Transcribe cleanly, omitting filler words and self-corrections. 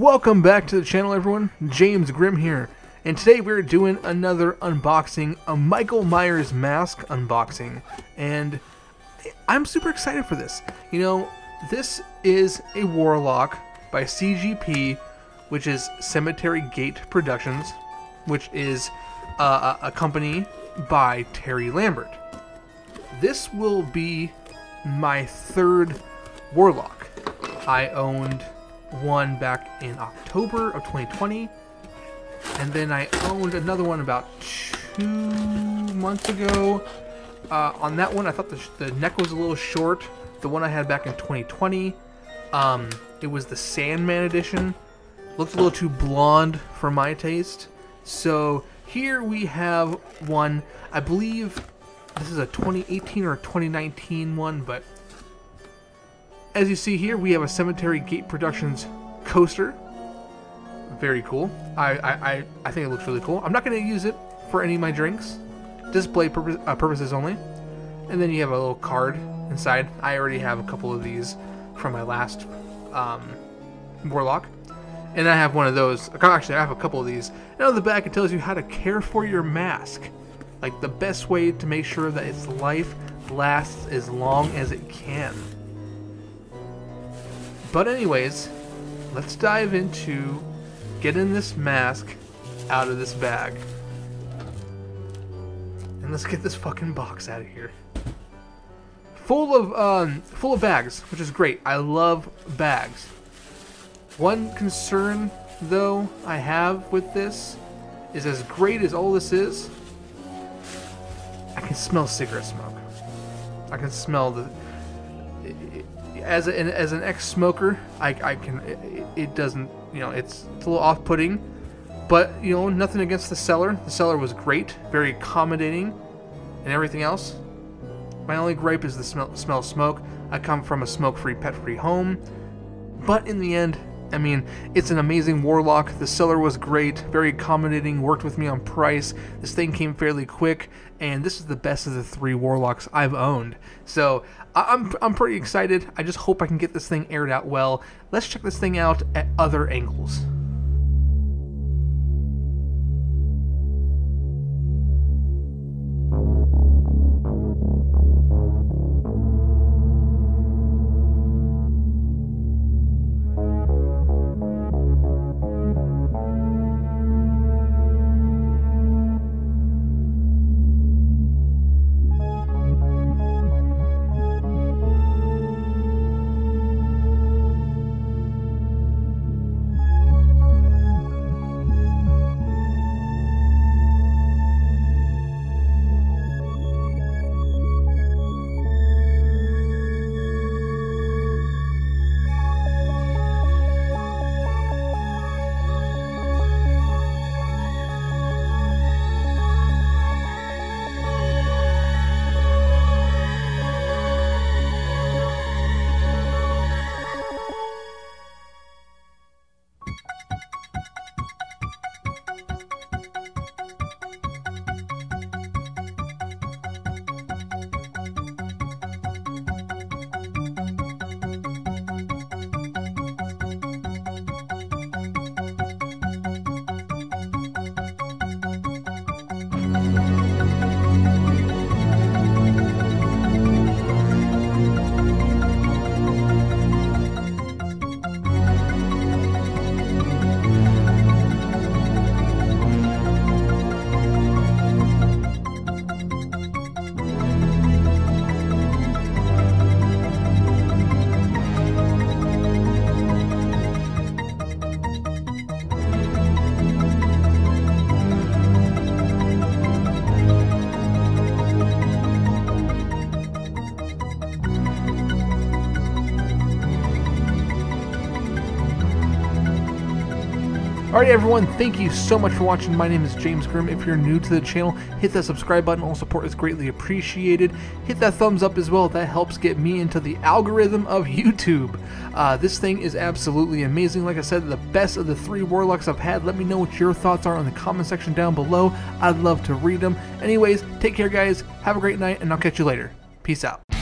Welcome back to the channel, everyone. James Grimm here, and today we're doing another unboxing, a Michael Myers mask unboxing, and I'm super excited for this. You know, this is a Warlock by CGP, which is Cemetery Gate Productions, which is a company by Terry Lambert. This will be my third Warlock. I owned one back in October of 2020, and then I owned another one about 2 months ago. On that one, I thought the neck was a little short. The one I had back in 2020, it was the Sandman edition. Looked a little too blonde for my taste. So here we have one. I believe this is a 2018 or 2019 one, but as you see here, we have a Cemetery Gate Productions coaster. Very cool. I think it looks really cool. I'm not going to use it for any of my drinks. Display purposes only. And then you have a little card inside. I already have a couple of these from my last Warlock. And I have one of those. Actually, I have a couple of these. And on the back, it tells you how to care for your mask. Like the best way to make sure that its life lasts as long as it can. But anyways, let's dive into getting this mask out of this bag. And let's get this fucking box out of here. Full of bags, which is great. I love bags. One concern, though, I have with this is, as great as all this is, I can smell cigarette smoke. I can smell the... As an ex-smoker, I can. It doesn't, you know, it's a little off-putting, but you know, nothing against the seller. The seller was great, very accommodating, and everything else. My only gripe is the smell of smoke. I come from a smoke-free, pet-free home, but in the end, I mean, it's an amazing Warlock. The seller was great, very accommodating, worked with me on price. This thing came fairly quick, and this is the best of the 3 Warlocks I've owned. So I'm pretty excited. I just hope I can get this thing aired out well. Let's check this thing out at other angles. Alright everyone, thank you so much for watching. My name is James Grimm. If you're new to the channel, hit that subscribe button. All support is greatly appreciated. Hit that thumbs up as well. That helps get me into the algorithm of YouTube. This thing is absolutely amazing. Like I said, the best of the 3 Warlocks I've had. Let me know what your thoughts are in the comment section down below. I'd love to read them. Anyways, take care guys. Have a great night, and I'll catch you later. Peace out.